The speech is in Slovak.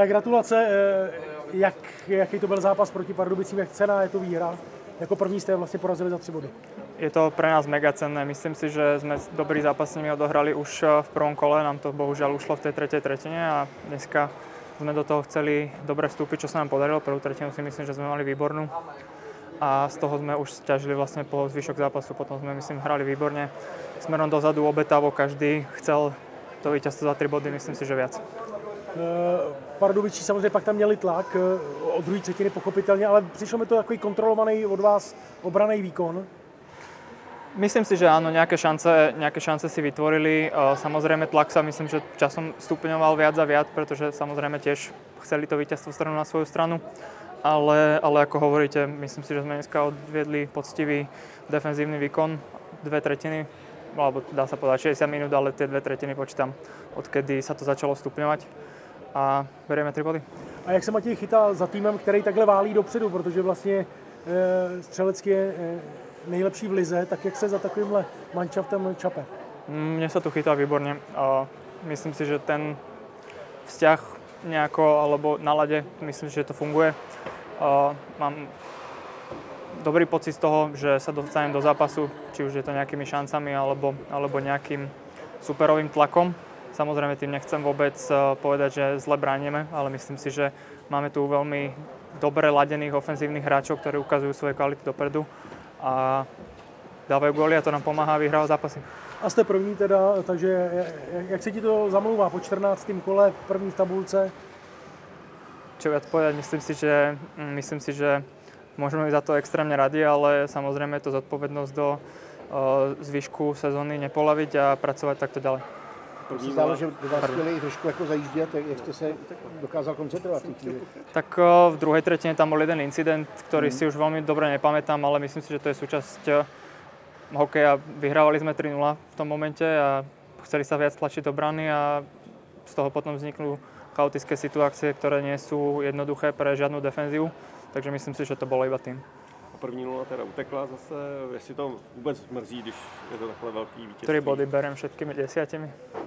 Tak gratulace, jaký to byl zápas proti Pardubicím, jak cenná je to výhra? Jako první jste vlastně porazili za 3 body. Je to pre nás mega cenné. Myslím si, že sme dobrý zápas s nimi odohrali už v prvom kole. Nám to bohužiaľ ušlo v tej tretej tretine a dneska sme do toho chceli dobre vstúpiť, čo sa nám podarilo. Prvú tretinu si myslím, že sme mali výbornú a z toho sme už sťažili vlastne po zvyšok zápasu. Potom sme, myslím, hrali výborne. Smerom dozadu obetavo, každý chcel to víťazstvo za 3 body, myslím si, že viac. Pardubičí samozřejmě pak tam měli tlak od druhé třetiny pochopitelně, ale přišlo mi to takový kontrolovaný od vás obraný výkon. Myslím si, že áno, nejaké šance si vytvorili. Samozrejme tlak sa myslím, že časom stupňoval viac a viac, pretože samozrejme tiež chceli to víťazstvo stranu na svoju stranu. Ale ako hovoríte, myslím si, že sme dneska odviedli poctivý defenzívny výkon, 2/3, alebo dá sa povedať 60 minút, ale tie 2/3 počítam, odkedy sa to začalo stupňovať a berieme 3 body. A jak se Matěj chytá za týmem, který takhle válí dopředu, protože vlastně střelecky je nejlepší v lize, tak jak se za takovýmhle manšaftem čape? Mne sa tu chytá výborne. Myslím si, že ten vzťah nejako, alebo na lade, myslím si, že to funguje. Mám dobrý pocit z toho, že sa dostanem do zápasu, či už je to nejakými šancami, alebo nejakým superovým tlakom. Samozrejme tým nechcem vôbec povedať, že zle bránime, ale myslím si, že máme tu veľmi dobre ladených ofenzívnych hráčov, ktorí ukazujú svoje kvality dopredu a dávajú góly a to nám pomáhá vyhrávať zápasy. A jste první teda, takže jak se ti to zamlouvá po 14. kole, první v tabulce? Čo viac povedať, myslím si, že môžeme byť za to extrémne radi, ale samozrejme je to zodpovednosť do zvyšku sezóny nepolaviť a pracovať takto ďalej. Mně zdálo, že do vás chtěli trošku jako zajíždět, jak jste se dokázal koncentrovat? Tak v druhej tretine tam bol jeden incident, ktorý si už veľmi dobre nepamätám, ale myslím si, že to je súčasť hokeja. Vyhrávali sme 3-0 v tom momente a chceli sa viac tlačiť do brany a z toho potom vzniknú chaotické situácie, ktoré nie sú jednoduché pre žiadnu defenzívu. Takže myslím si, že to bolo iba tým. První 0 teda utekla zase, jestli to vůbec mrzí, když je to takhle velký vítězství. 3 body berem všetkými 10.